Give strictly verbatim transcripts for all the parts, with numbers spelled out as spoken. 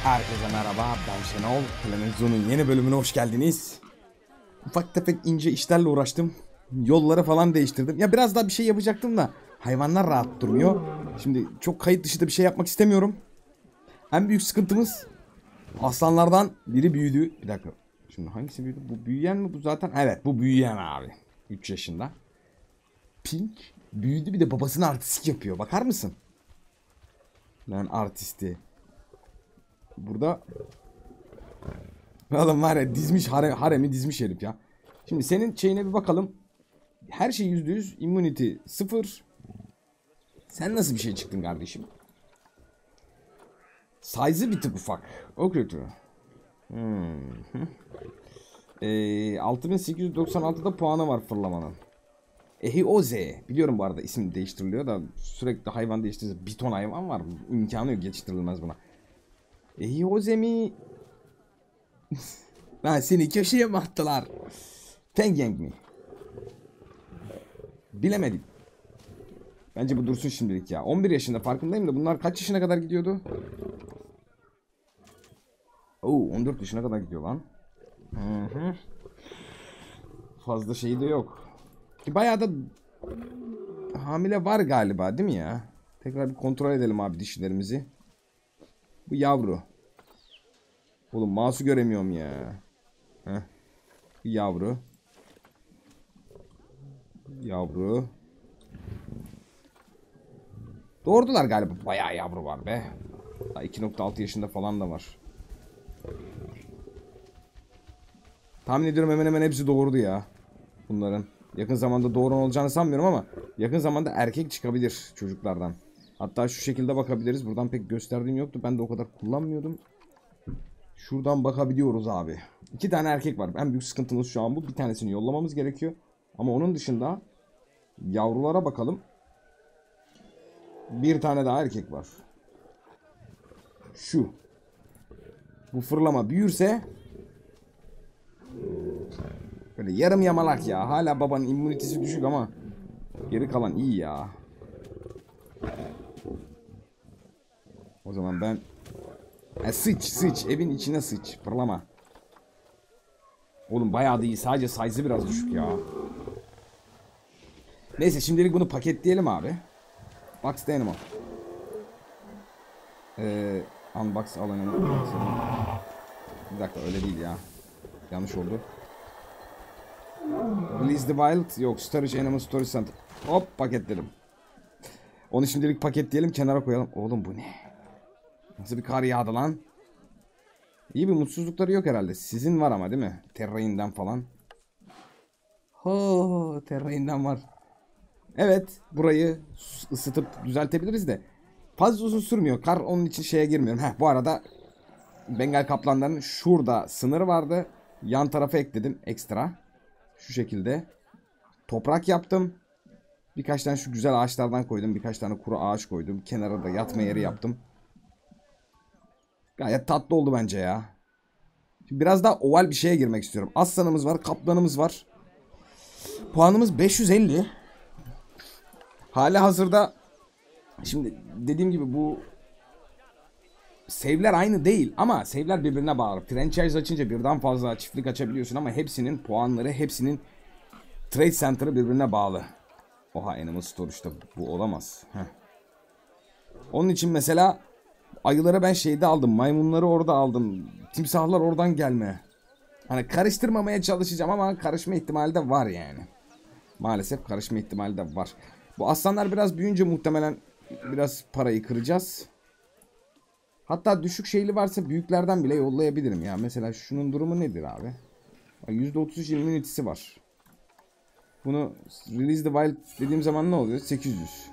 Herkese merhaba, ben Şenol. Televizyonun yeni bölümüne hoş geldiniz. Ufak tefek ince işlerle uğraştım. Yolları falan değiştirdim. Ya biraz daha bir şey yapacaktım da hayvanlar rahat durmuyor. Şimdi çok kayıt dışı da bir şey yapmak istemiyorum. En büyük sıkıntımız aslanlardan biri büyüdü. Bir dakika. Şimdi hangisi büyüdü? Bu büyüyen mi bu zaten? Evet, bu büyüyen abi. üç yaşında. Pink büyüdü, bir de babasına artistik yapıyor. Bakar mısın? Lan artisti. Burada oğlum var ya, dizmiş hare, haremi dizmiş herif ya. Şimdi senin şeyine bir bakalım. Her şey yüzde yüz, immunity sıfır. Sen nasıl bir şey çıktın kardeşim? Size'ı bir tık ufak. O kötü. Hmm. Ee, altı bin sekiz yüz doksan altıda puanı var fırlamanın. Ehioze. Biliyorum bu arada isim değiştiriliyor da sürekli hayvan değiştiririz. Bir ton hayvan var. İmkanı yok, geçiştirilmez buna. Ehioze mi? Lan seni köşeye mi attılar? Pengyang mi? Bilemedim. Bence bu dursun şimdilik ya. on bir yaşında, farkındayım da bunlar kaç yaşına kadar gidiyordu? Oo, on dört yaşına kadar gidiyor lan. Hı hı. Fazla şey de yok. Ki bayağı da hamile var galiba, değil mi ya? Tekrar bir kontrol edelim abi dişilerimizi. Bu yavru. Oğlum mouse'u göremiyorum ya. Heh. Yavru. Yavru. Doğurdular galiba. Bayağı yavru var be. Daha iki nokta altı yaşında falan da var. Tahmin ediyorum hemen hemen hepsi doğurdu ya. Bunların. Yakın zamanda doğuran olacağını sanmıyorum ama yakın zamanda erkek çıkabilir çocuklardan. Hatta şu şekilde bakabiliriz. Buradan pek gösterdiğim yoktu. Ben de o kadar kullanmıyordum. Şuradan bakabiliyoruz abi. İki tane erkek var. En büyük sıkıntımız şu an bu. Bir tanesini yollamamız gerekiyor. Ama onun dışında yavrulara bakalım. Bir tane daha erkek var. Şu. Bu fırlama büyürse böyle yarım yamalak ya. Hala babanın immünitesi düşük ama geri kalan iyi ya. O zaman ben e, sıç sıç evin içine sıç. Fırlama. Oğlum bayağı da iyi. Sadece size'ı biraz düşük ya. Neyse şimdilik bunu paketleyelim abi. Box the animal. Ee, unbox alanını. Bir dakika, öyle değil ya. Yanlış oldu. Release the Wild. Yok, Storage Animal Storage Center. Hop, paketledim. Onu şimdilik paketleyelim, kenara koyalım. Oğlum bu ne? Nasıl bir kar yağdı lan? İyi, bir mutsuzlukları yok herhalde. Sizin var ama değil mi? Terrain'den falan. Ho, Terrain'den var. Evet, burayı ısıtıp düzeltebiliriz de fazla uzun sürmüyor. Kar onun için şeye girmiyorum. Heh, bu arada Bengal kaplanlarının şurada sınırı vardı. Yan tarafa ekledim ekstra. Şu şekilde. Toprak yaptım. Birkaç tane şu güzel ağaçlardan koydum. Birkaç tane kuru ağaç koydum. Kenara da yatma yeri yaptım. Gayet tatlı oldu bence ya. Şimdi biraz daha oval bir şeye girmek istiyorum. Aslanımız var, kaplanımız var. Puanımız beş yüz elli. Hala hazırda. Şimdi dediğim gibi bu save'ler aynı değil ama save'ler birbirine bağlı. Franchise açınca birden fazla çiftlik açabiliyorsun ama hepsinin puanları, hepsinin trade center'ı birbirine bağlı. Oha, Animal Storage'da bu olamaz. Heh. Onun için mesela ayıları ben şeyde aldım. Maymunları orada aldım. Timsahlar oradan gelme. Hani karıştırmamaya çalışacağım ama karışma ihtimali de var yani. Maalesef karışma ihtimali de var. Bu aslanlar biraz büyüyünce muhtemelen biraz parayı kıracağız. Hatta düşük şeyli varsa büyüklerden bile yollayabilirim ya. Mesela şunun durumu nedir abi? yüzde otuz üç immunity'si var. Bunu Release the Wild dediğim zaman ne oluyor? sekiz yüz.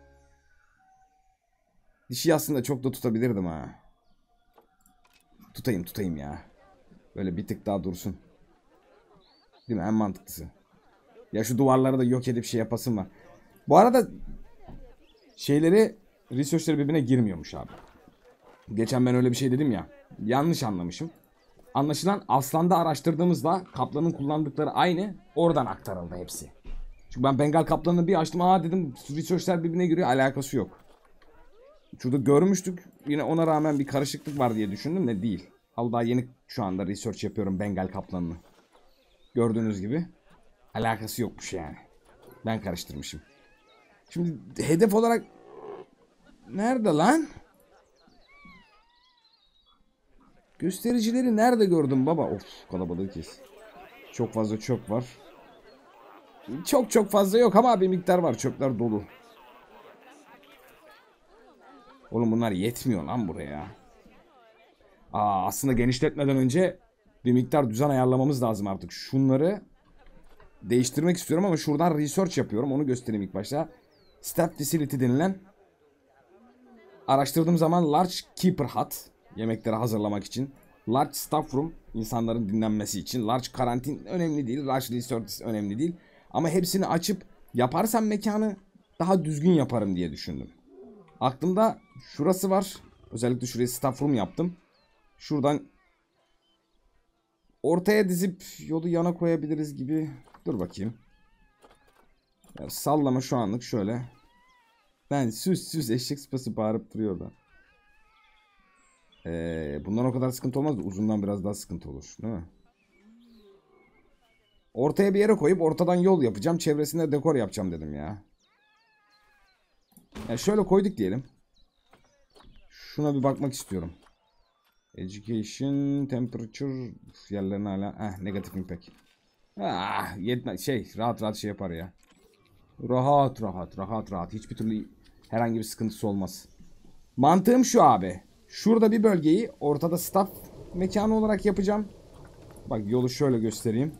Dişi aslında çok da tutabilirdim ha. Tutayım tutayım ya. Böyle bir tık daha dursun. Değil mi? En mantıklısı. Ya şu duvarları da yok edip şey yapasın var. Bu arada şeyleri, research'leri birbirine girmiyormuş abi. Geçen ben öyle bir şey dedim ya. Yanlış anlamışım. Anlaşılan aslanda araştırdığımızda kaplanın kullandıkları aynı. Oradan aktarıldı hepsi. Çünkü ben Bengal kaplanını bir açtım. Aa dedim, research'ler birbirine giriyor. Alakası yok. Şurada görmüştük. Yine ona rağmen bir karışıklık var diye düşündüm de değil. Al daha yeni şu anda research yapıyorum Bengal kaplanını. Gördüğünüz gibi alakası yokmuş yani. Ben karıştırmışım. Şimdi hedef olarak nerede lan? Göstericileri nerede gördüm baba? Of, kalabalık kes. Çok fazla çöp var. Çok çok fazla yok ama bir miktar var. Çöpler dolu. Oğlum bunlar yetmiyor lan buraya. Aa, aslında genişletmeden önce bir miktar düzen ayarlamamız lazım artık. Şunları değiştirmek istiyorum ama şuradan research yapıyorum. Onu göstereyim ilk başta. Staff Facility denilen, araştırdığım zaman Large Keeper Hut, yemekleri hazırlamak için. Large Staff Room, insanların dinlenmesi için. Large Karantin önemli değil. Large Research önemli değil. Ama hepsini açıp yaparsam mekanı daha düzgün yaparım diye düşündüm. Aklımda şurası var. Özellikle şuraya Staff Room yaptım. Şuradan ortaya dizip yolu yana koyabiliriz gibi. Dur bakayım. Ya sallama şu anlık şöyle. Ben süs süs eşek sıpası bağırıp duruyor da. Ee, bundan o kadar sıkıntı olmaz da uzundan biraz daha sıkıntı olur, değil mi? Ortaya bir yere koyup ortadan yol yapacağım. Çevresinde dekor yapacağım dedim ya. Yani şöyle koyduk diyelim. Şuna bir bakmak istiyorum. Education, temperature yerlerine hala. Eh, negative impact. Ah, yetme şey rahat rahat şey yapar ya. Rahat rahat rahat rahat. Hiçbir türlü herhangi bir sıkıntısı olmaz. Mantığım şu abi. Şurada bir bölgeyi ortada staff mekanı olarak yapacağım. Bak yolu şöyle göstereyim.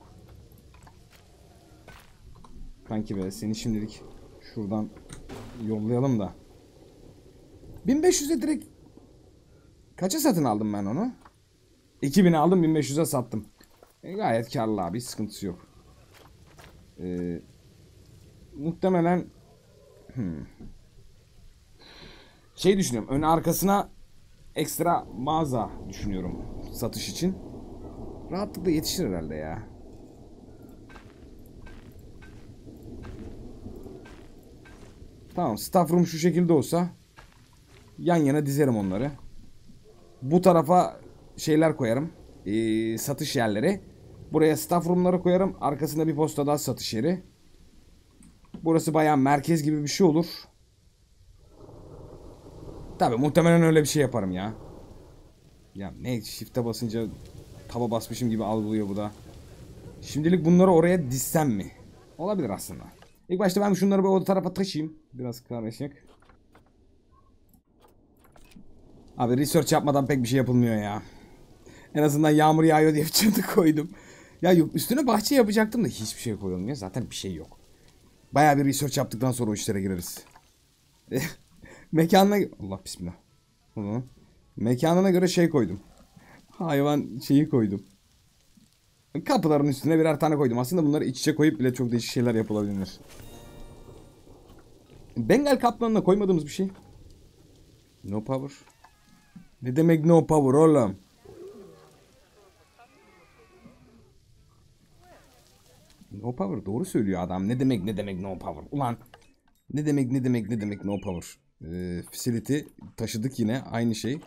Kanki be, seni şimdilik şuradan yollayalım da. bin beş yüze direkt kaça satın aldım ben onu? iki bine aldım, bin beş yüze sattım. E, gayet karlı abi, hiç sıkıntısı yok. Ee, muhtemelen hmm. şey düşünüyorum. Ön arkasına ekstra mağaza düşünüyorum satış için. Rahatlıkla yetişir herhalde ya. Tamam, staff room şu şekilde olsa yan yana dizerim onları. Bu tarafa şeyler koyarım. Ee, satış yerleri. Buraya staff room'ları koyarım. Arkasında bir posta daha satış yeri. Burası bayağı merkez gibi bir şey olur. Tabi muhtemelen öyle bir şey yaparım ya. Ya ne, shift'e basınca taba basmışım gibi algılıyor bu da. Şimdilik bunları oraya dizsem mi? Olabilir aslında. İlk başta ben şunları böyle o tarafa taşıyayım. Biraz karışık. Abi research yapmadan pek bir şey yapılmıyor ya. En azından yağmur yağıyor diye bir çatı koydum. Ya yok, üstüne bahçe yapacaktım da hiçbir şey koyulmuyor. Zaten bir şey yok. Bayağı bir research yaptıktan sonra o işlere gireriz. Mekanına... Allah bismillah. Hı. Mekanına göre şey koydum. Hayvan şeyi koydum. Kapıların üstüne birer tane koydum. Aslında bunları iç içe koyup bile çok değişik şeyler yapılabilir. Bengal kaplanına koymadığımız bir şey. No power. Ne demek no power oğlum? No power, doğru söylüyor adam. Ne demek ne demek no power? Ulan ne demek ne demek ne demek no power? Ee, facility taşıdık yine aynı şey.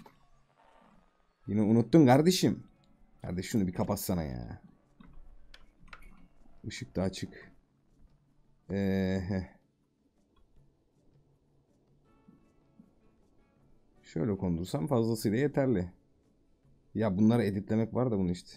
Yine unuttun kardeşim. Kardeş şunu bir kapatsana ya. Işık da açık. Ee, şöyle kondursam fazlasıyla yeterli. Ya bunları editlemek var da bunu işte.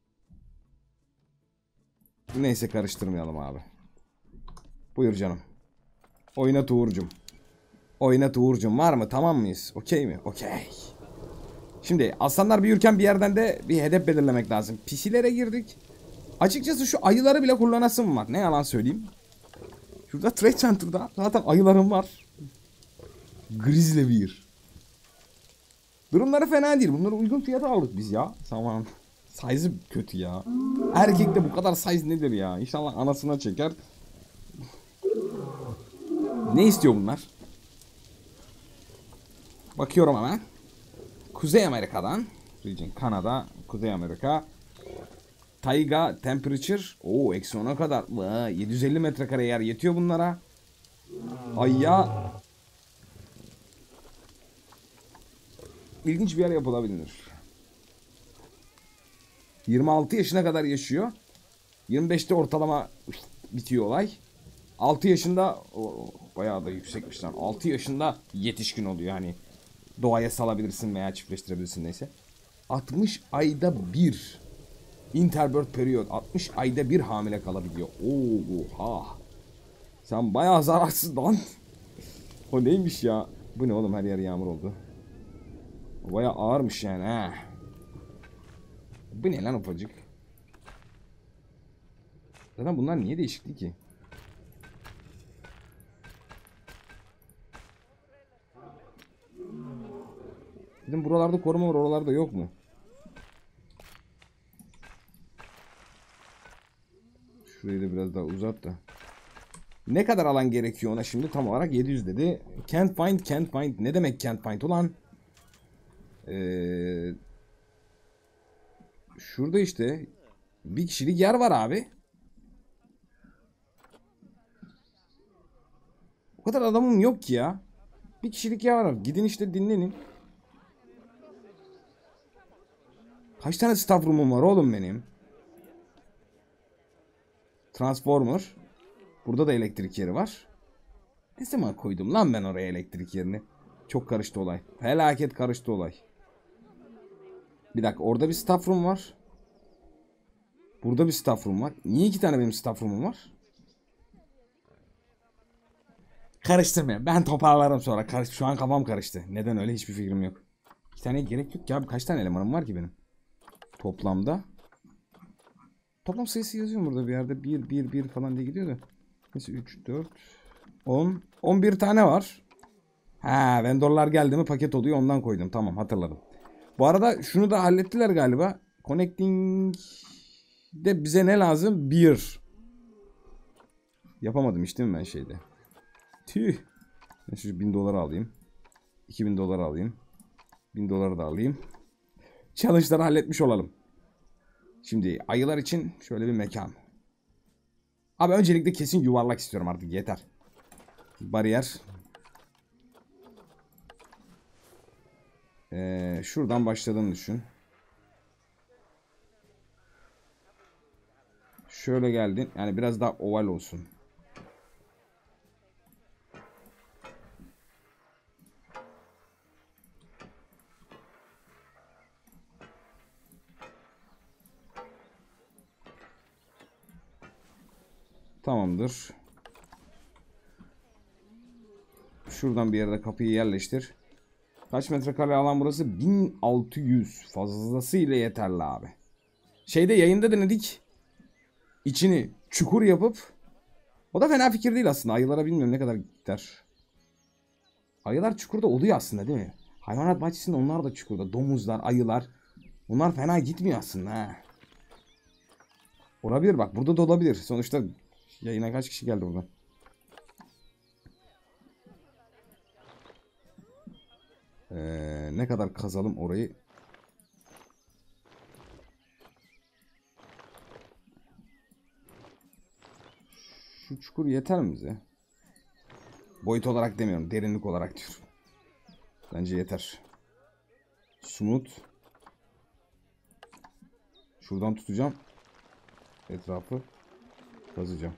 Neyse, karıştırmayalım abi. Buyur canım. Oynat Uğur'cum. Oynat Uğur'cum, var mı? Tamam mıyız? Okey mi? Okey. Şimdi aslanlar büyürken bir yerden de bir hedef belirlemek lazım. Pisilere girdik. Açıkçası şu ayıları bile kullanasım var. Ne yalan söyleyeyim. Şurada Trade Center'da zaten ayılarım var. Grizzly bir. Durumları fena değil. Bunları uygun fiyata aldık biz ya. Tamam. Size'ı kötü ya. Erkekte bu kadar size nedir ya? İnşallah anasına çeker. Ne istiyor bunlar? Bakıyorum hemen. Kuzey Amerika'dan. Region Kanada, Kuzey Amerika. Taiga temperature. Oo, eksi ona kadar. Vay, yedi yüz elli metrekare yer yetiyor bunlara. Ay ya. ilginç bir yer yapılabilir. yirmi altı yaşına kadar yaşıyor. yirmi beşte ortalama bitiyor olay. altı yaşında o, bayağı da yüksekmiş lan. altı yaşında yetişkin oluyor yani. Doğaya salabilirsin veya çiftleştirebilirsin neyse. altmış ayda bir interbirth periyod. altmış ayda bir hamile kalabiliyor. Oha. Sen bayağı zararsız lan. O neymiş ya? Bu ne oğlum, her yer yağmur oldu. O bayağı ağırmış yani ha. Bu ne lan ufacık? Zaten bunlar niye değişikti ki? Bizim buralarda koruma var, oralarda yok mu? Şurayı da biraz daha uzat da. Ne kadar alan gerekiyor ona şimdi? Tam olarak yedi yüz dedi. Can't find, can't find. Ne demek can't find ulan? Ee, şurada işte bir kişilik yer var abi. O kadar adamım yok ki ya. Bir kişilik yer var. Gidin işte dinlenin. Kaç tane staff room'um var oğlum benim? Transformer. Burada da elektrik yeri var. Ne zaman koydum lan ben oraya elektrik yerini? Çok karıştı olay. Felaket karıştı olay. Bir dakika, orada bir staff room var. Burada bir staff room var. Niye iki tane benim staff room'um var? Karıştırmayın. Ben toparlarım sonra. Karış Şu an kafam karıştı. Neden öyle hiçbir fikrim yok. İki tane gerek yok ki abi. Kaç tane elemanım var ki benim? Toplamda. Toplam sayısı yazıyor burada bir yerde. bir, bir, bir falan diye gidiyor da. Mesela üç, dört, on. on bir tane var. Ha, vendorlar geldi mi paket oluyor, ondan koydum. Tamam, hatırladım. Bu arada şunu da hallettiler galiba. Connecting de bize ne lazım? Bir. Yapamadım işte mi ben şeyde? Tüh. Ben şu bin doları alayım. iki bin doları alayım. bin doları da alayım. Challenge'ları halletmiş olalım. Şimdi ayılar için şöyle bir mekan. Abi öncelikle kesin yuvarlak istiyorum artık, yeter. Bariyer. Ee, şuradan başladığını düşün. Şöyle geldin. Yani biraz daha oval olsun. Tamamdır. Şuradan bir yerde kapıyı yerleştir. Kaç metrekare alan burası? bin altı yüz. Fazlasıyla yeterli abi. Şeyde, yayında denedik. İçini çukur yapıp. O da fena fikir değil aslında. Ayılara bilmiyorum ne kadar gider. Ayılar çukurda oluyor aslında değil mi? Hayvanat bahçesinde onlar da çukurda. Domuzlar, ayılar. Bunlar fena gitmiyor aslında ha. Olabilir bak, burada da olabilir. Sonuçta yayına kaç kişi geldi buradan? Ee, ne kadar kazalım orayı? Şu çukur yeter mi bize? Boyut olarak demiyorum, derinlik olarak diyorum. Bence yeter. Smooth. Şuradan tutacağım. Etrafı kazacağım.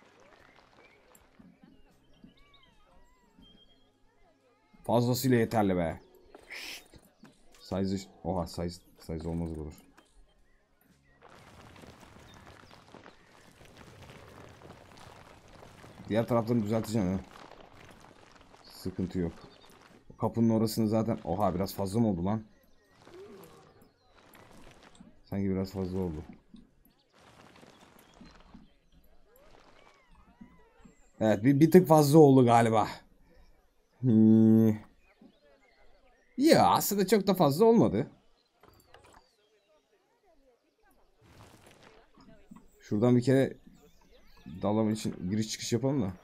Fazlasıyla yeterli be. Size, oha size, size olmaz olur. Diğer taraflarını düzelteceğim ya. Sıkıntı yok. Kapının orasını zaten, oha biraz fazla mı oldu lan? Sanki biraz fazla oldu. Evet, bir, bir tık fazla oldu galiba. Hmm. Ya aslında çok da fazla olmadı. Şuradan bir kere dalama için giriş çıkış yapalım da.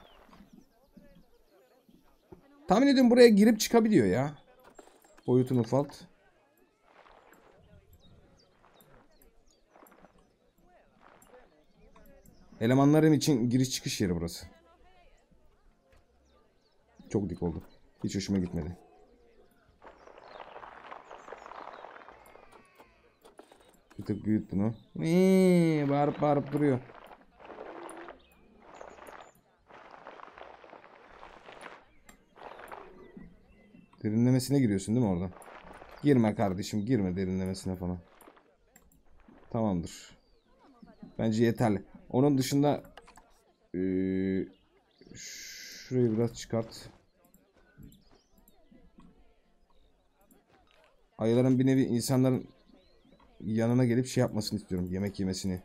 Tahmin ediyorum buraya girip çıkabiliyor ya. Boyutunu ufalt. Elemanlarım için giriş çıkış yeri burası. Çok dik oldu. Hiç hoşuma gitmedi. Bir tık büyüt bunu. Eee, bağırıp bağırıp duruyor. Derinlemesine giriyorsun değil mi orada? Girme kardeşim, girme derinlemesine falan. Tamamdır. Bence yeterli. Onun dışında ee, şurayı biraz çıkart. Ayıların bir nevi insanların yanına gelip şey yapmasını istiyorum. Yemek yemesini.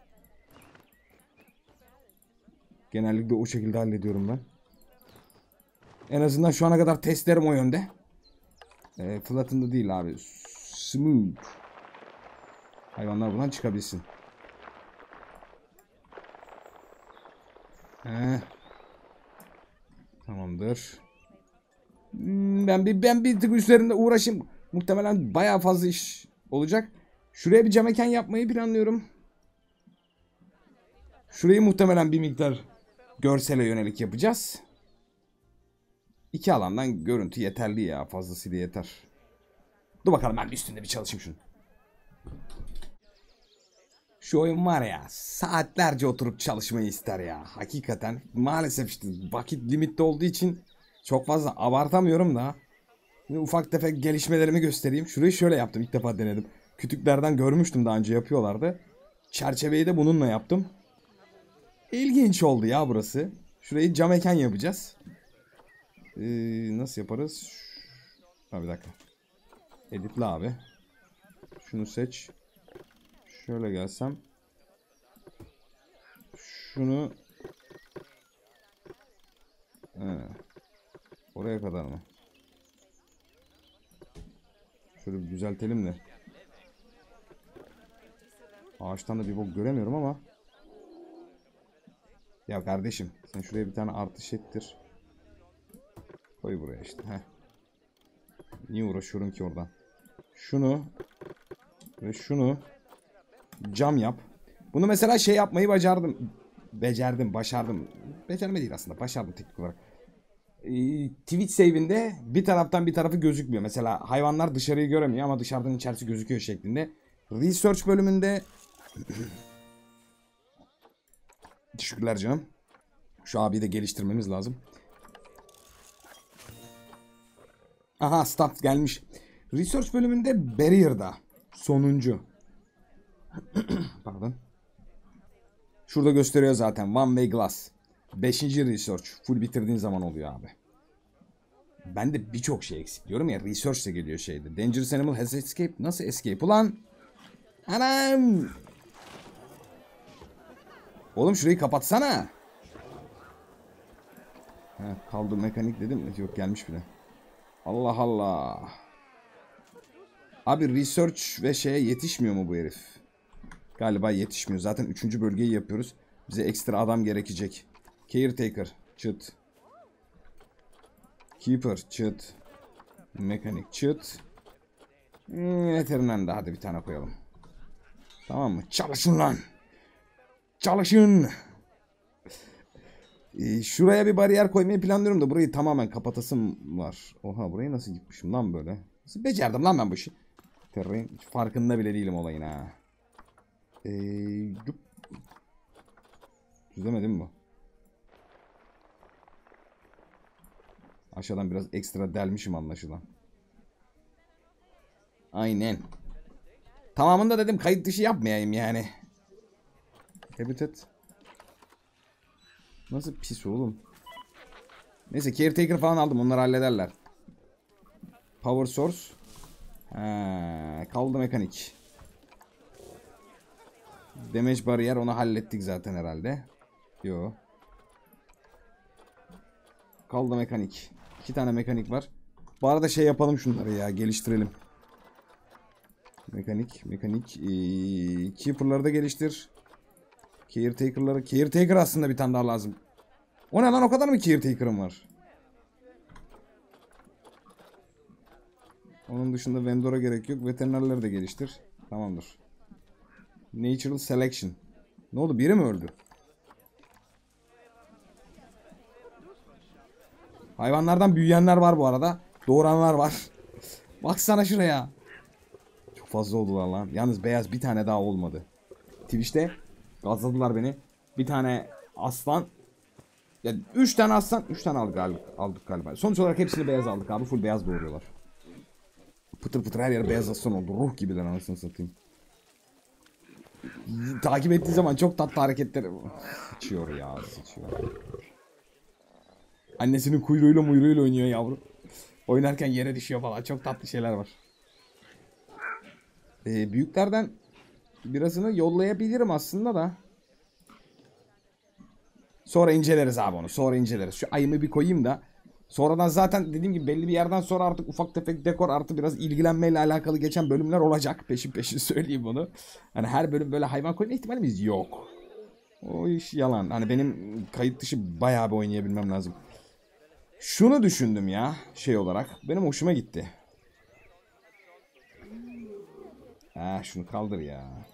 Genellikle o şekilde hallediyorum ben. En azından şu ana kadar testlerim o yönde. E, flattened değil abi. Smooth. Hayvanlar buradan çıkabilsin. Heh. Tamamdır. Ben bir ben bir tık üzerinde uğraşayım. Muhtemelen bayağı fazla iş olacak. Şuraya bir cam mekan yapmayı planlıyorum. Şurayı muhtemelen bir miktar görsele yönelik yapacağız. İki alandan görüntü yeterli ya. Fazlasıyla yeter. Dur bakalım ben bir üstünde bir çalışayım şunu. Şu oyun var ya, saatlerce oturup çalışmayı ister ya. Hakikaten maalesef işte vakit limitli olduğu için çok fazla abartamıyorum da. Şimdi ufak tefek gelişmelerimi göstereyim. Şurayı şöyle yaptım, ilk defa denedim. Kütüklerden görmüştüm, daha önce yapıyorlardı. Çerçeveyi de bununla yaptım. İlginç oldu ya burası. Şurayı cam mekan yapacağız. Ee, nasıl yaparız? Ha, bir dakika. Editle abi. Şunu seç. Şöyle gelsem. Şunu. He. Oraya kadar mı? Şöyle bir düzeltelim de. Ağaçtan da bir bok göremiyorum ama. Ya kardeşim, sen şuraya bir tane artış ettir. Koy buraya işte. Heh. Niye uğraşıyorum ki oradan? Şunu ve şunu cam yap. Bunu mesela şey yapmayı başardım. Becerdim, başardım. Becerme değil aslında, başardım teknik olarak. Ee, Twitch save'inde bir taraftan bir tarafı gözükmüyor. Mesela hayvanlar dışarıyı göremiyor ama dışarıdan içerisi gözüküyor şeklinde. Research bölümünde teşekkürler canım. Şu abiyi de geliştirmemiz lazım. Aha, stat gelmiş. Research bölümünde Barrier'da sonuncu. Pardon. Şurada gösteriyor zaten. One Way Glass. Beşinci research. Full bitirdiğin zaman oluyor abi. Ben de birçok şey eksik diyorum ya. Research de geliyor şeyde. Dangerous Animal has escaped. Nasıl escape ulan? Anam. Oğlum şurayı kapatsana. Ha, kaldı mekanik dedim. Yok, gelmiş bile. Allah Allah. Abi research ve şeye yetişmiyor mu bu herif? Galiba yetişmiyor. Zaten üçüncü bölgeyi yapıyoruz. Bize ekstra adam gerekecek. Caretaker. Çıt. Keeper. Çıt. Mekanik. Çıt. Hmm, veteriner de hadi bir tane koyalım. Tamam mı? Çalışın lan. Çalışın. Ee, şuraya bir bariyer koymayı planlıyorum da burayı tamamen kapatasım var. Oha, burayı nasıl gitmişim lan böyle? Nasıl becerdim lan ben bu işi? Terrain. Farkında bile değilim olayın ha. Eee... Düzlemedim mi bu? Aşağıdan biraz ekstra delmişim anlaşılan. Aynen. Tamamında dedim kayıt dışı yapmayayım yani. Habitat. Nasıl pis oğlum. Neyse, caretaker falan aldım, onları hallederler. Power source. Ha, kaldı mekanik. Damage bariyer, onu hallettik zaten herhalde. Yo. Kaldı mekanik. İki tane mekanik var. Bu arada şey yapalım şunları ya, geliştirelim. Mekanik, mekanik. Ee, Keeper'ları da geliştir. Caretaker'ları. Caretaker aslında bir tane daha lazım. O ne lan, o kadar mı Caretaker'ım var? Onun dışında vendor'a gerek yok. Veterinerleri de geliştir. Tamamdır. Natural Selection. Ne oldu, biri mi öldü? Hayvanlardan büyüyenler var bu arada. Doğuranlar var. Baksana şuraya. Çok fazla oldular lan. Yalnız beyaz bir tane daha olmadı. Twitch'te gazladılar beni. Bir tane aslan. Ya üç tane aslan, üç tane aldık galiba. Aldık galiba. Sonuç olarak hepsini beyaz aldık abi. Full beyaz doğuruyorlar. Pıtır pıtır her yer beyaz aslan oldu. Ruh gibiler anasını satayım. Takip ettiği zaman çok tatlı hareketler sıçıyor ya, sıçıyor. Annesinin kuyruğuyla muyruğuyla oynuyor yavru. Oynarken yere düşüyor falan. Çok tatlı şeyler var. Ee, büyüklerden birazını yollayabilirim aslında da. Sonra inceleriz abi onu. Sonra inceleriz. Şu ayımı bir koyayım da. Sonradan zaten dediğim gibi belli bir yerden sonra artık ufak tefek dekor artı biraz ilgilenmeyle alakalı geçen bölümler olacak. Peşin peşin söyleyeyim bunu. Hani her bölüm böyle hayvan koyma ihtimalimiz yok. O iş yalan. Hani benim kayıt dışı bayağı bir oynayabilmem lazım. Şunu düşündüm ya şey olarak. Benim hoşuma gitti. Ha şunu kaldır ya.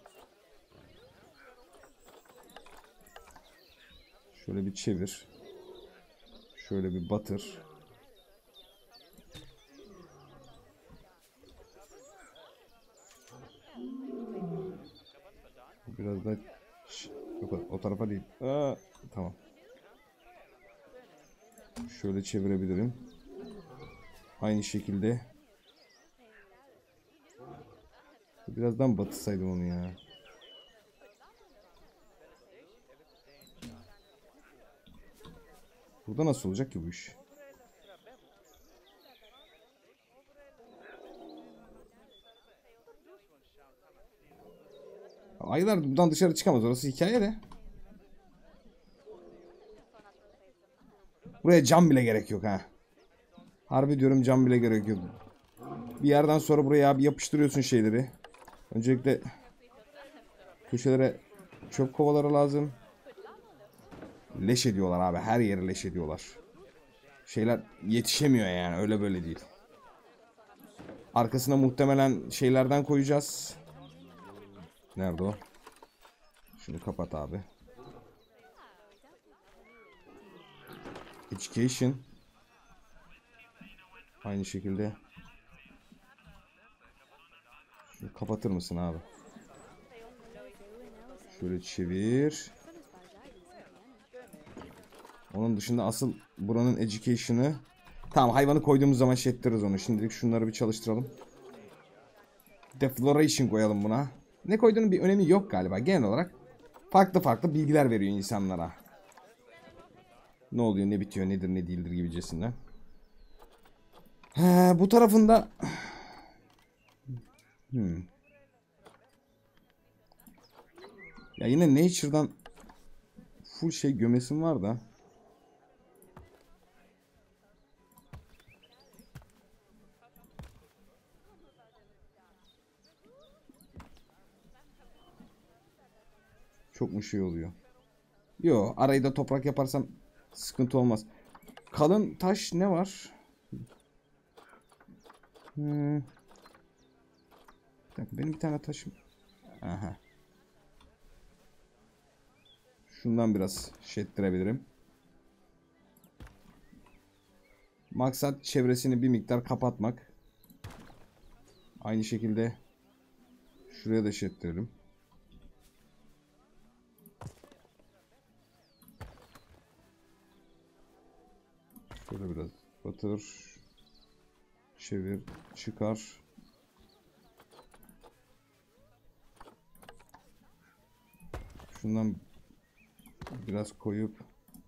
Şöyle bir çevir. Şöyle bir batır. Biraz da yok, o tarafa değil. Aa, tamam. Şöyle çevirebilirim. Aynı şekilde. Birazdan batırsaydım onu ya. Burada nasıl olacak ki bu iş? Ayılar buradan dışarı çıkamaz. Orası hikaye de. Buraya cam bile gerek yok ha. Harbi diyorum, cam bile gerek yok. Bir yerden sonra buraya abi yapıştırıyorsun şeyleri. Öncelikle köşelere çöp kovaları lazım. Leş ediyorlar abi. Her yeri leş ediyorlar. Şeyler yetişemiyor yani. Öyle böyle değil. Arkasına muhtemelen şeylerden koyacağız. Nerede o? Şunu kapat abi. Education. Aynı şekilde. Şunu kapatır mısın abi? Şöyle çevir. Onun dışında asıl buranın education'ı. Tamam, hayvanı koyduğumuz zaman şey ettiririz onu. Şimdilik şunları bir çalıştıralım. Defloration koyalım buna. Ne koyduğunun bir önemi yok galiba. Genel olarak farklı farklı bilgiler veriyor insanlara. Ne oluyor, ne bitiyor, nedir, ne değildir gibicesinden. He, bu tarafında hmm. Ya yine Nature'dan full şey gömesim var da. Çok mu şey oluyor? Yo, arayı da toprak yaparsam sıkıntı olmaz. Kalın taş ne var? Hmm. Bir dakika, benim bir tane taşım. Aha. Şundan biraz şey ettirebilirim. Maksat çevresini bir miktar kapatmak. Aynı şekilde şuraya da şey ettirelim. Şöyle biraz batır. Çevir. Çıkar. Şundan biraz koyup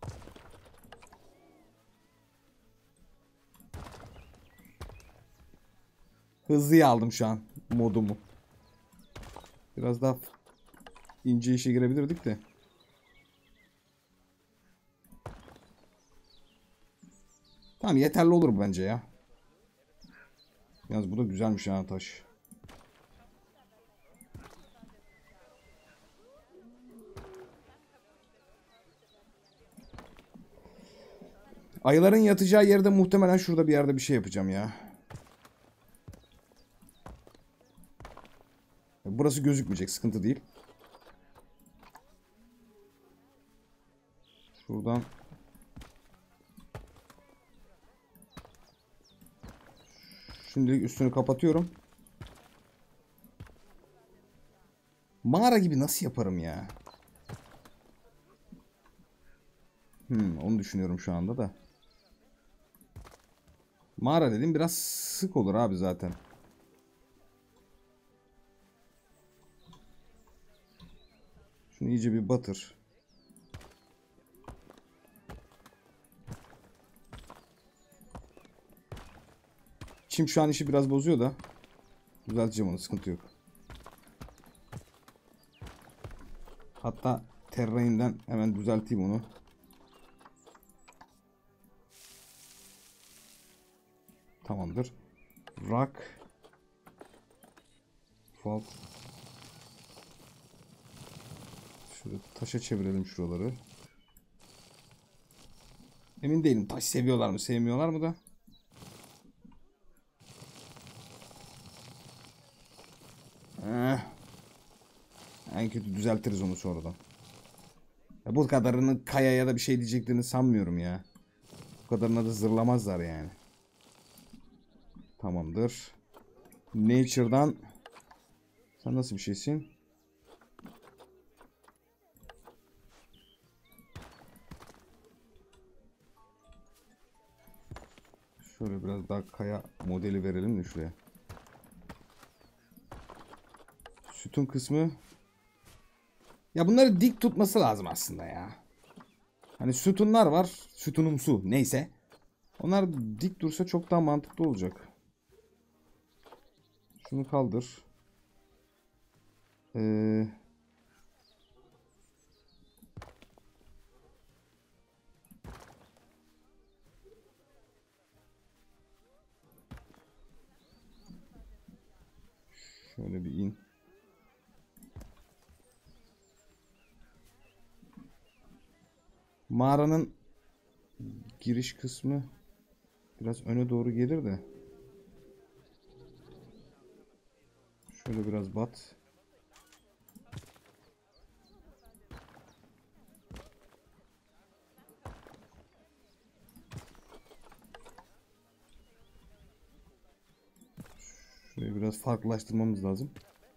hızlıya aldım şu an modumu. Biraz daha ince işe girebilirdik de. Tamam, yeterli olur bence ya. Yalnız bu da güzelmiş ha, taş. Ayıların yatacağı yerde muhtemelen şurada bir yerde bir şey yapacağım ya. Burası gözükmeyecek, sıkıntı değil. Şuradan şimdilik üstünü kapatıyorum. Mağara gibi nasıl yaparım ya? Hmm, onu düşünüyorum şu anda da. Mağara dedim biraz sık olur abi zaten. Şunu iyice bir batır. Çim şu an işi biraz bozuyor da. Düzelteceğim onu, sıkıntı yok. Hatta Terrain'den hemen düzelteyim onu. Tamamdır. Rock. Fall. Şöyle taşa çevirelim şuraları. Emin değilim, taş seviyorlar mı sevmiyorlar mı da. Eh. En kötü düzeltiriz onu sonradan. Ya bu kadarını kaya ya da bir şey diyeceklerini sanmıyorum ya. Bu kadarına da zırlamazlar yani. Tamamdır. Nature'dan. Sen nasıl bir şeysin? Şöyle biraz daha kaya modeli verelim de şuraya. Sütun kısmı. Ya bunları dik tutması lazım aslında ya. Hani sütunlar var. Sütunumsu neyse. Onlar dik dursa çok daha mantıklı olacak. Şunu kaldır. Ee, şöyle bir in. Mağaranın giriş kısmı biraz öne doğru gelir de. Şöyle biraz bat. Şöyle biraz farklılaştırmamız lazım.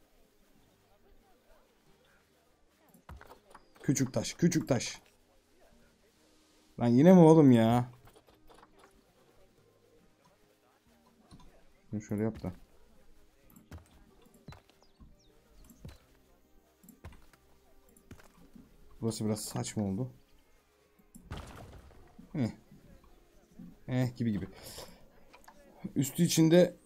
Küçük taş, küçük taş. Lan yine mi oğlum ya? Şunu şöyle yap da. Burası biraz saçma oldu. Eh. Eh gibi gibi. Üstü içinde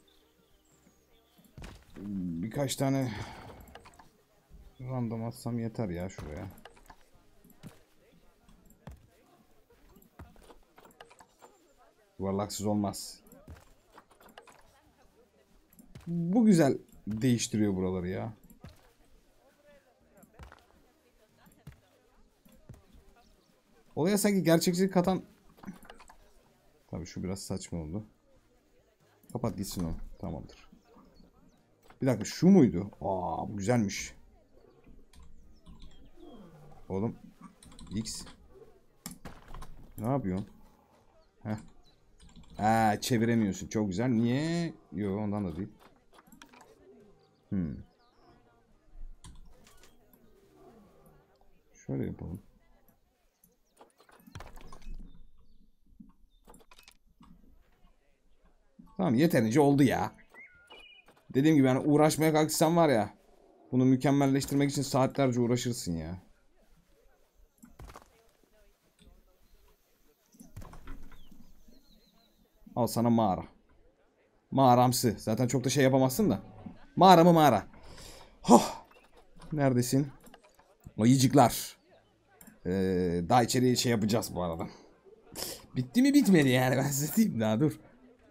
birkaç tane random atsam yeter ya şuraya. Yuvarlaksız olmaz. Bu güzel değiştiriyor buraları ya. Olaya sanki gerçekçilik katan... Tabii şu biraz saçma oldu. Kapat gitsin o. Tamamdır. Bir dakika, şu muydu? Aa, bu güzelmiş. Oğlum. X. Ne yapıyorsun? Heh. Aa, çeviremiyorsun. Çok güzel. Niye? Yok, ondan da değil. Hmm. Şöyle yapalım. Tamam, yeterince oldu ya. Dediğim gibi yani uğraşmaya kalksan var ya. Bunu mükemmelleştirmek için saatlerce uğraşırsın ya. Al sana mağara. Mağaramsı. Zaten çok da şey yapamazsın da. Mağara mı mağara. Hoh. Neredesin? Ayıcıklar. Ee, daha içeriye şey yapacağız bu arada. Bitti mi bitmedi yani, ben size diyeyim daha dur.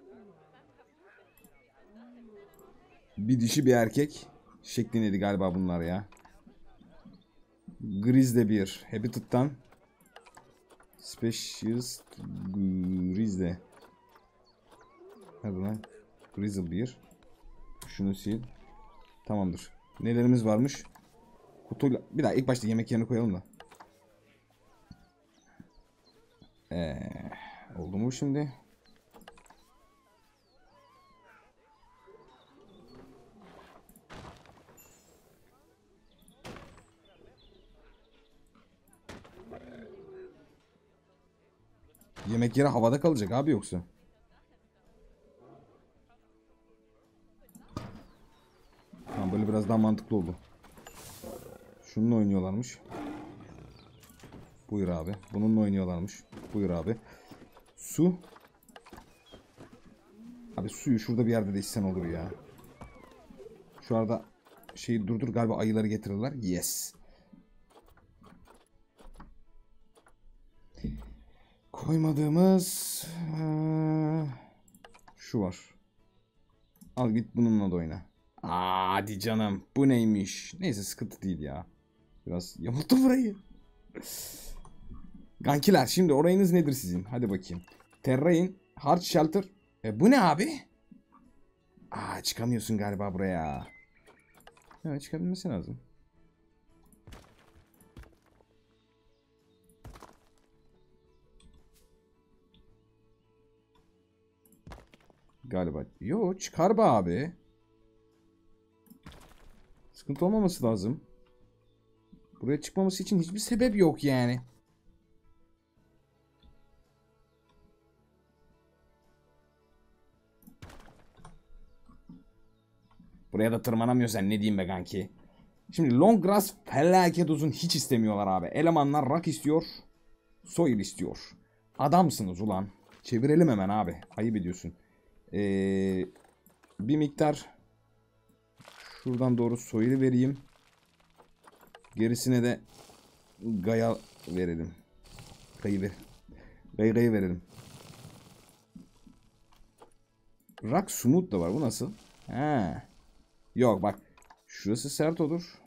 Bir dişi bir erkek şeklindeydi galiba bunlar ya. Grizzly bir. Habitat'tan. Specialist Grizzly. Hadi lan. Grizzly bir. Şunu sil. Tamamdır. Nelerimiz varmış? Kutuyla... Bir daha ilk başta yemek yerine koyalım da. Ee, oldu mu şimdi? Yemek yeri havada kalacak abi yoksa. Tamam, böyle biraz daha mantıklı oldu. Şununla oynuyorlarmış. Buyur abi. Bununla oynuyorlarmış. Buyur abi. Su. Abi suyu şurada bir yerde de içsen olur ya. Şu arada şeyi durdur, galiba ayıları getirirler. Yes. Koymadığımız ee, şu var. Al git bununla da oyna. Aa, hadi canım. Bu neymiş? Neyse, sıkıntı değil ya. Biraz yamulttu burayı. Gankiler, şimdi orayınız nedir sizin? Hadi bakayım. Terrain, Hard Shelter. E, bu ne abi? Aa, çıkamıyorsun galiba buraya. Evet, çıkabilmesi lazım. Galiba. Yo, çıkar be abi. Sıkıntı olmaması lazım. Buraya çıkmaması için hiçbir sebep yok yani. Buraya da tırmanamıyor, sen ne diyeyim be kanki. Şimdi long grass felaket uzun, hiç istemiyorlar abi. Elemanlar rock istiyor. Soil istiyor. Adamsınız ulan. Çevirelim hemen abi. Ayıp ediyorsun. Ee, bir miktar şuradan doğru soil'i vereyim. Gerisine de gaya verelim. Gayı ver. Gayı gayı verelim. Rock smooth da var. Bu nasıl? He. Yok bak. Şurası sert olur.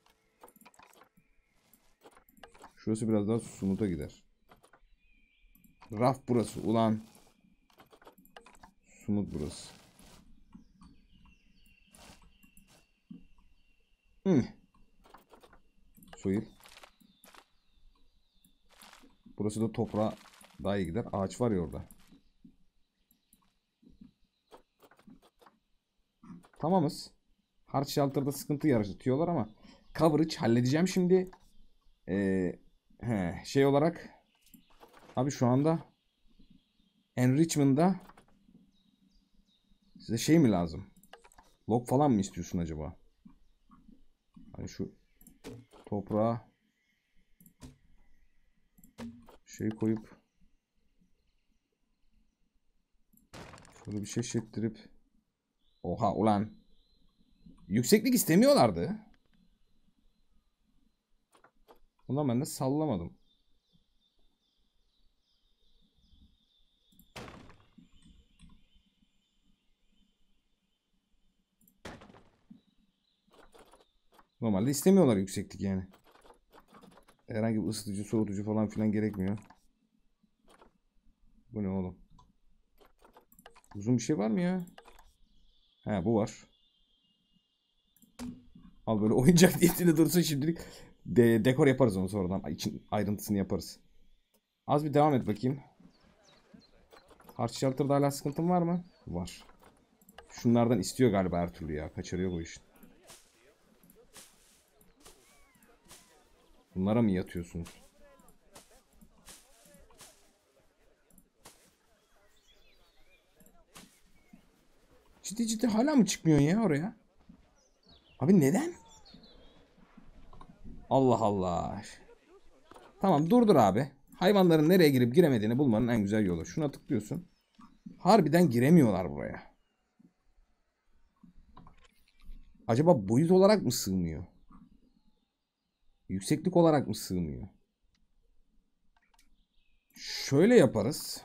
Şurası biraz daha smooth'a gider. Raf burası. Ulan. Smooth burası. Hmm. Soil. Burası da toprağa daha iyi gider. Ağaç var ya orada. Tamamız. Hard Shelter'da sıkıntı yaratıyorlar ama coverage halledeceğim şimdi. Ee, he, şey olarak abi şu anda Enrichment'da size şey mi lazım? Log falan mı istiyorsun acaba? Hani şu toprağa şey koyup şöyle bir şey şektirip, oha ulan, yükseklik istemiyorlardı. Ondan ben de sallamadım. Normalde istemiyorlar yükseklik yani. Herhangi bir ısıtıcı, soğutucu falan filan gerekmiyor. Bu ne oğlum? Uzun bir şey var mı ya? He, bu var. Al böyle oyuncak niyetine dursun şimdilik. De dekor yaparız onu sonradan. İçin ayrıntısını yaparız. Az bir devam et bakayım. Hard Shelter'da hala sıkıntın var mı? Var. Şunlardan istiyor galiba her türlü ya. Kaçırıyor bu işin. Bunlara mı yatıyorsunuz? Ciddi ciddi hala mı çıkmıyorsun ya oraya? Abi neden? Allah Allah. Tamam, durdur abi. Hayvanların nereye girip giremediğini bulmanın en güzel yolu. Şuna tıklıyorsun. Harbiden giremiyorlar buraya. Acaba boyut olarak mı sığmıyor? Yükseklik olarak mı sığmıyor? Şöyle yaparız.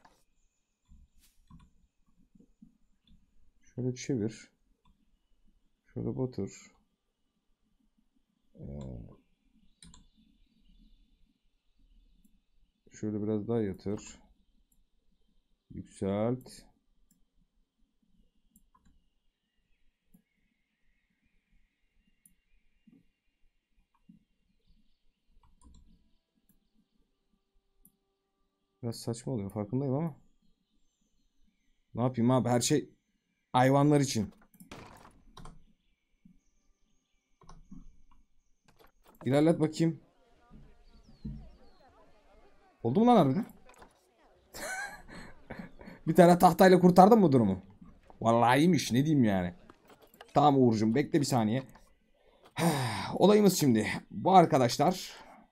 Şöyle çevir. Şöyle batır. Ee, şöyle biraz daha yatır. Yükselt. Biraz saçma oluyor, farkındayım ama. Ne yapayım abi, her şey hayvanlar için. İlerlet bakayım. Oldu mu lan harbiden? Bir tane tahtayla kurtardın mı durumu? Vallahi iyiymiş, ne diyeyim yani. Tamam Uğur'cum, bekle bir saniye. Olayımız şimdi. Bu arkadaşlar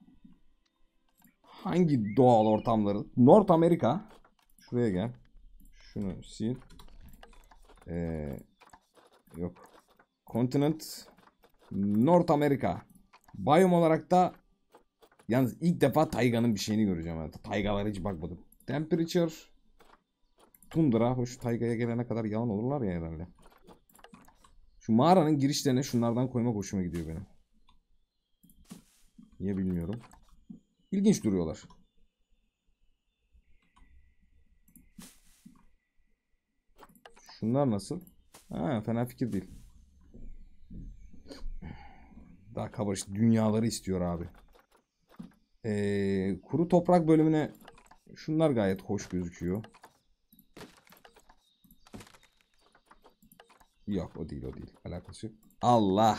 hangi doğal ortamları? North Amerika. Şuraya gel. Şunu sil. Ee, yok. Continent North Amerika. Biyom olarak da yalnız ilk defa tayganın bir şeyini göreceğim. Yani. Taygalara hiç bakmadım. Temperature Tundra. Hoş, taygaya gelene kadar yalan olurlar ya herhalde. Şu mağaranın girişlerine şunlardan koymak hoşuma gidiyor benim. Niye bilmiyorum. İlginç duruyorlar. Şunlar nasıl? Ha, fena fikir değil. Daha kabarış dünyaları istiyor abi. Ee, kuru toprak bölümüne şunlar gayet hoş gözüküyor. Yok, o değil, o değil. Alakası yok. Allah.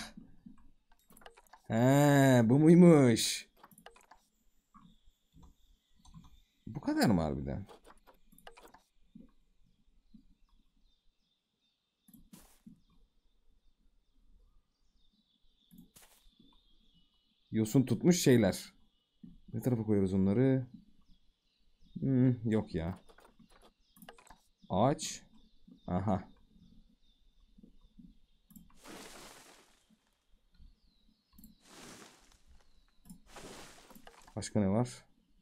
He, bu muymuş? Bu kadar mı harbiden? Yosun tutmuş şeyler. Ne tarafa koyarız onları? Hmm, yok ya. Ağaç. Aha. Başka ne var?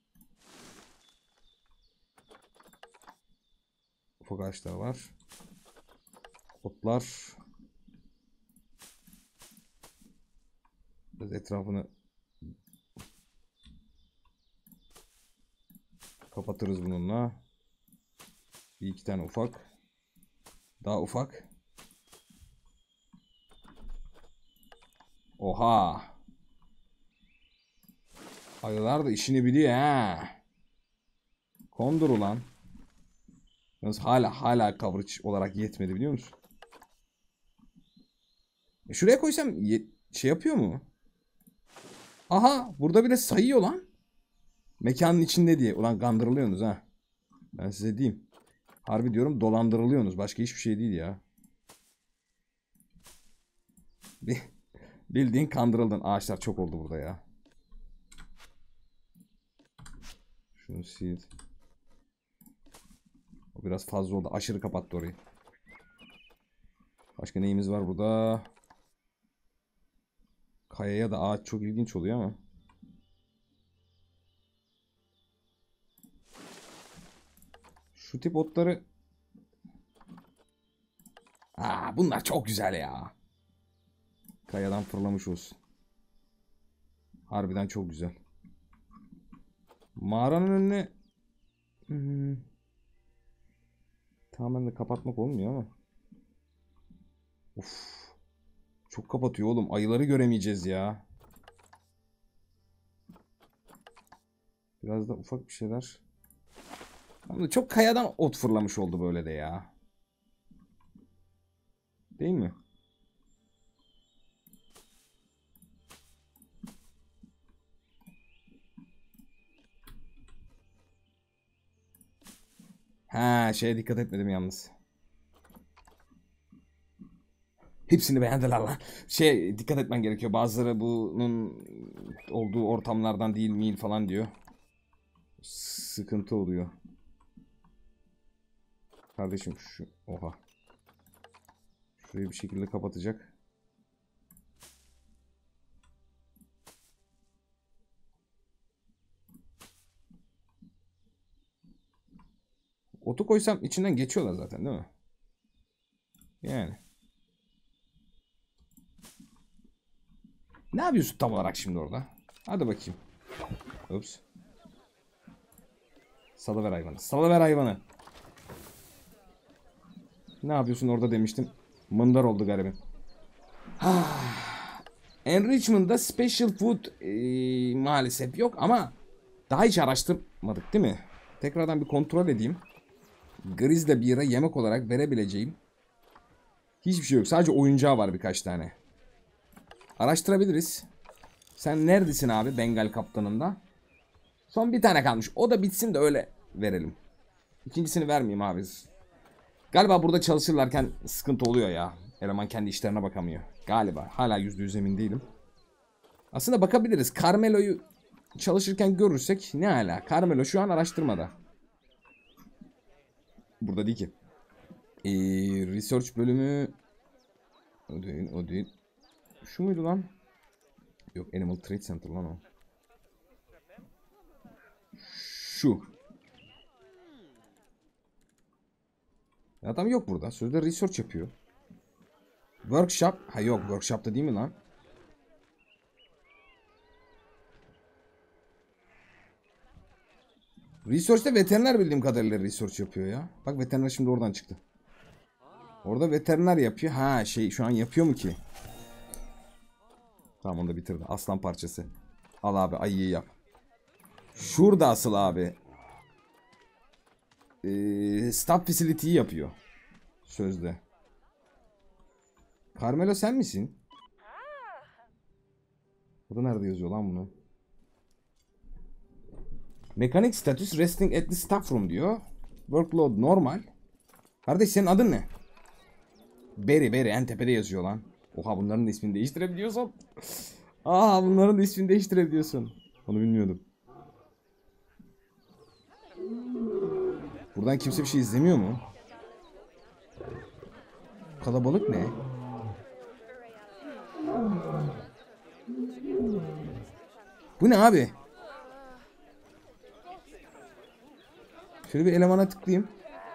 Ufak ağaçlar var. Otlar. Biraz etrafını kapatırız bununla. Bir iki tane ufak. Daha ufak. Oha. Ayılar da işini biliyor ha. Kondur ulan. Yalnız hala hala coverage olarak yetmedi, biliyor musun? E şuraya koysam şey yapıyor mu? Aha, burada bile sayıyor lan. Mekanın içinde diye. Ulan kandırılıyorsunuz ha. Ben size diyeyim. Harbi diyorum, dolandırılıyorsunuz. Başka hiçbir şey değil ya. Bildiğin kandırıldın. Ağaçlar çok oldu burada ya. Şunu sil. O biraz fazla oldu. Aşırı kapattı orayı. Başka neyimiz var burada? Kayaya da ağaç çok ilginç oluyor ama. Şu tip otları. Aa, bunlar çok güzel ya. Kayadan fırlamış olsun. Harbiden çok güzel. Mağaranın önüne hmm. tamamen de kapatmak olmuyor ama. Uf. Çok kapatıyor oğlum. Ayıları göremeyeceğiz ya. Biraz da ufak bir şeyler. Ama çok kayadan ot fırlamış oldu böyle de ya. Değil mi? Ha, şeye dikkat etmedim yalnız. Hepsini beğendiler lan. Şey, dikkat etmen gerekiyor. Bazıları bunun olduğu ortamlardan değil miyim falan diyor. Sıkıntı oluyor. Kardeşim şu, oha. Şurayı bir şekilde kapatacak. Otu koysam içinden geçiyorlar zaten, değil mi? Yani. Ne yapıyorsun tam olarak şimdi orada? Hadi bakayım. Ups. Salıver hayvanı. Salıver hayvanı. Ne yapıyorsun orada demiştim. Mındar oldu garibim. Enrichment'da special food ee, maalesef yok ama daha hiç araştırmadık değil mi? Tekrardan bir kontrol edeyim. Grizzly bira yemek olarak verebileceğim hiçbir şey yok. Sadece oyuncağı var birkaç tane. Araştırabiliriz. Sen neredesin abi Bengal kaptanında? Son bir tane kalmış. O da bitsin de öyle verelim. İkincisini vermeyeyim abi. Galiba burada çalışırlarken sıkıntı oluyor ya. Eleman kendi işlerine bakamıyor. Galiba. Hala yüzde yüz emin değilim. Aslında bakabiliriz. Carmelo'yu çalışırken görürsek ne hala. Carmelo şu an araştırmada. Burada değil ki. Ee, research bölümü... O değil, o değil. Şu muydu lan? Yok, Animal Trade Center lan o. Şu. Adam yok burada. Sözde research yapıyor. Workshop. Ha yok, workshop'ta değil mi lan? Research'te veteriner bildiğim kadarıyla research yapıyor ya. Bak veteriner şimdi oradan çıktı. Orada veteriner yapıyor. Ha şey şu an yapıyor mu ki? Tamam, onu da bitirdi. Aslan parçası. Al abi, ayıyı yap. Şurada asıl abi. Ee, staff facility'yi yapıyor. Sözde. Carmelo sen misin? Bu da nerede yazıyor lan bunu? Mekanik status resting at the staff room diyor. Workload normal. Kardeş senin adın ne? Berry Berry en tepede yazıyor lan. Oha, bunların da ismini değiştirebiliyorsun. Aa, bunların da ismini değiştirebiliyorsun. Onu bilmiyordum. Buradan kimse bir şey izlemiyor mu? Kalabalık ne? Bu ne abi? Şöyle bir elemana tıklayayım.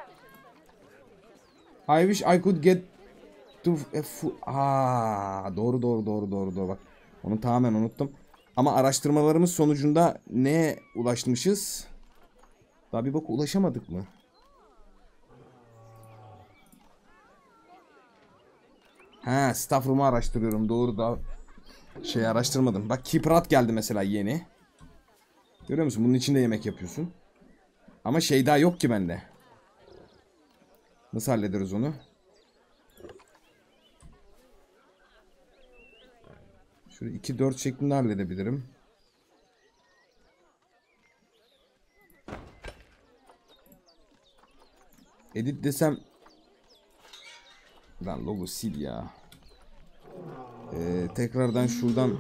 I wish I could get to a full... Aa, doğru doğru doğru doğru doğru bak. Onu tamamen unuttum. Ama araştırmalarımız sonucunda neye ulaşmışız? Daha bir bak ulaşamadık mı? Ha, staff room'u araştırıyorum. Doğru da şey araştırmadım. Bak Kiprat geldi mesela yeni. Görüyor musun? Bunun içinde yemek yapıyorsun. Ama şey daha yok ki bende. Nasıl hallederiz onu? Şöyle iki dört şeklinde halledebilirim. Edit desem... Lan logo sil ya. Ee, tekrardan şuradan...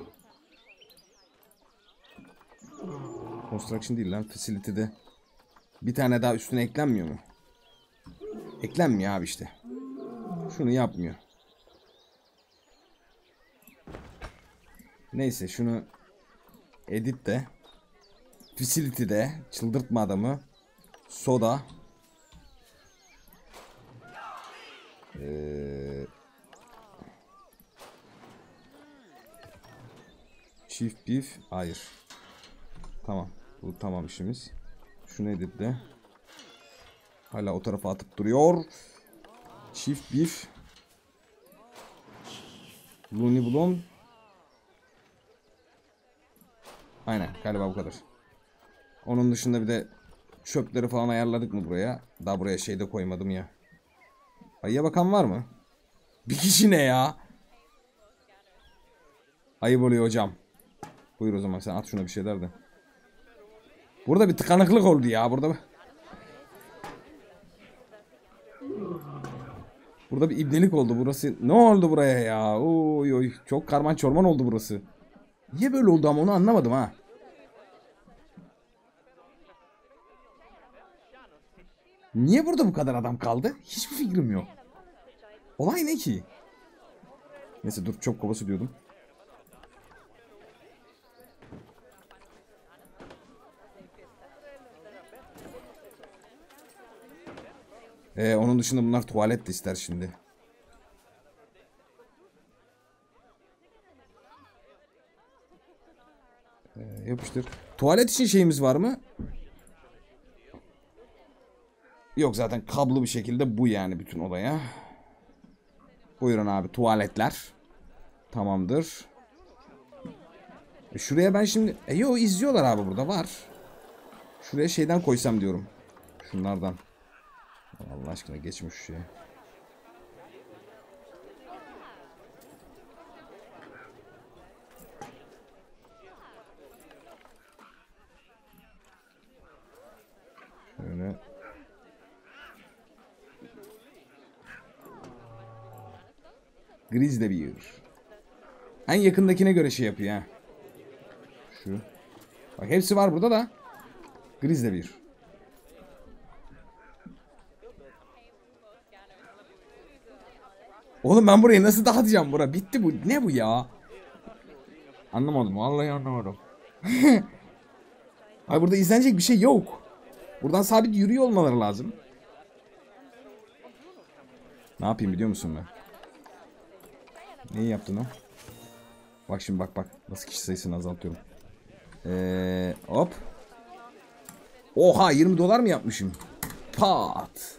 Construction değil lan, facility'de. Bir tane daha üstüne eklenmiyor mu? Eklenmiyor abi işte. Şunu yapmıyor. Neyse şunu edit de. Facility'de çıldırtma adamı. Soda. Ee, Chief beef. Hayır. Tamam. Bu tamam işimiz. Şunu editle. Hala o tarafa atıp duruyor. Chief beef. Looney Blonde. Aynen galiba bu kadar. Onun dışında bir de çöpleri falan ayarladık mı buraya? Daha buraya şey de koymadım ya. Ayıya bakan var mı? Bir kişi ne ya? Ayıp oluyor hocam. Buyur o zaman sen at şuna bir şeyler de. Burada bir tıkanıklık oldu ya burada. Burada bir ibnelik oldu burası. Ne oldu buraya ya? Oy oy, çok karman çorman oldu burası. Niye böyle oldu ama onu anlamadım ha. Niye burada bu kadar adam kaldı? Hiçbir fikrim yok. Olay ne ki? Neyse dur, çöp kovası diyordum. Ee, onun dışında bunlar tuvalet de ister şimdi. Ee, yapıştır. Tuvalet için şeyimiz var mı? Yok, zaten kablo bir şekilde bu yani bütün odaya. Buyurun abi, tuvaletler. Tamamdır. E şuraya ben şimdi... E yo, izliyorlar abi, burada var. Şuraya şeyden koysam diyorum. Şunlardan. Allah aşkına geçmiş şu şeye. Şöyle. Grizzly Bear. En yakındakine göre şey yapıyor ha. Şu. Bak hepsi var burada da. Grizzly Bear. Oğlum ben burayı nasıl dağıtacağım bura? Bitti bu. Ne bu ya? Anlamadım. Vallahi anlamadım. Ay burada izlenecek bir şey yok. Buradan sabit yürüyor olmaları lazım. Ne yapayım biliyor musun ben? Neyi yaptın o? Bak şimdi bak bak. Nasıl kişi sayısını azaltıyorum. Eee hop. Oha yirmi dolar mı yapmışım? Pat.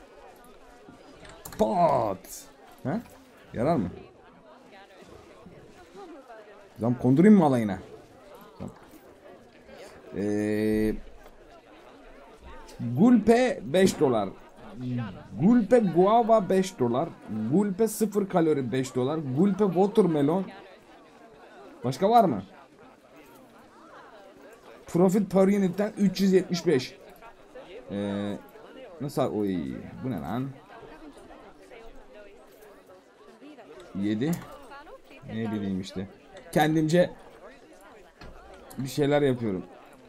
Pat. He? Yarar mı? Zam kondurayım mı alayına? Eee Gulpe beş dolar. Gulpe guava beş dolar. Gulpe sıfır kalori beş dolar. Gulpe watermelon. Başka var mı? Profit per unit'ten üç yüz yetmiş beş. Ee, nasıl? Oy, bu ne lan? yedi. Ne bileyim işte. Kendimce bir şeyler yapıyorum.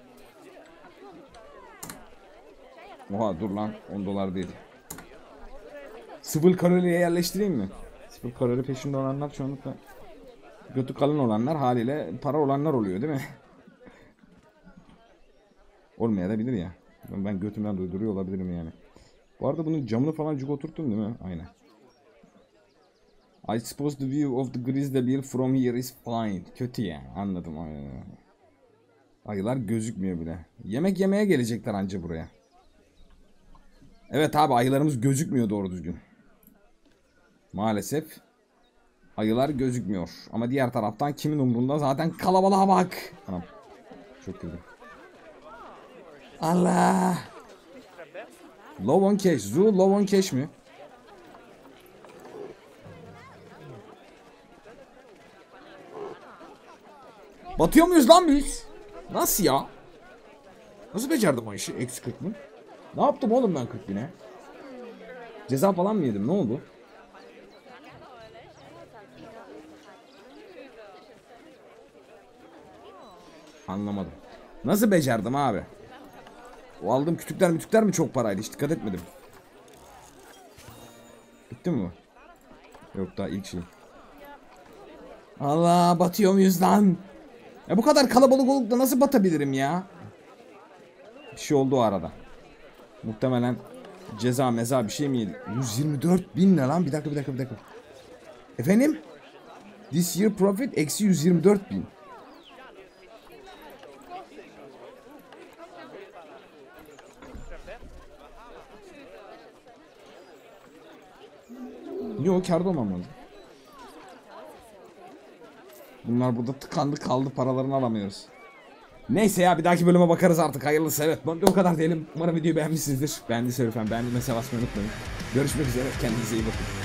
Oha dur lan, on dolar değil. Sıfır kaloriye yerleştireyim mi? Sıfır kalori peşinde olanlar çoğunlukla götü kalın olanlar, haliyle para olanlar oluyor değil mi? Olmayabilir ya. Ben götümden duyduruyor olabilirim yani. Bu arada bunun camını falan cuk oturttum değil mi? Aynen. I suppose the view of the Grizzly Bear from here is fine. Kötü ya. Anladım. Ayılar gözükmüyor bile. Yemek yemeye gelecekler anca buraya. Evet abi, ayılarımız gözükmüyor doğru düzgün. Maalesef. Ayılar gözükmüyor. Ama diğer taraftan kimin umrunda, zaten kalabalığa bak. Anam. Çok kötü. Allah. Low on cash. Zoo low on cash mi? Batıyor muyuz lan biz? Nasıl ya? Nasıl becerdim o işi? Eksi kırk bin. Ne yaptım oğlum ben kırk bine? Ceza falan mı yedim? Ne oldu? Anlamadım. Nasıl becerdim abi? O aldığım kütükler mütükler mi çok paraydı? Hiç dikkat etmedim. Bitti mi bu? Yok, daha ilk şey. Allah, batıyor muyuz lan? Ya bu kadar kalabalık olup da nasıl batabilirim ya? Bir şey oldu o arada. Muhtemelen ceza meza bir şey mi yedi? yüz yirmi dört bin ne lan? Bir dakika bir dakika bir dakika. Efendim? This year profit eksi yüz yirmi dört bin. Yok, kârda olmam lazım. Bunlar burada tıkandı kaldı, paralarını alamıyoruz. Neyse ya, bir dahaki bölüme bakarız artık, hayırlısı. Evet, ben de o kadar diyelim. Umarım videoyu beğenmişsinizdir. Beğendiyseniz lütfen beğendiğime basmayı unutmayın. Görüşmek üzere, kendinize iyi bakın.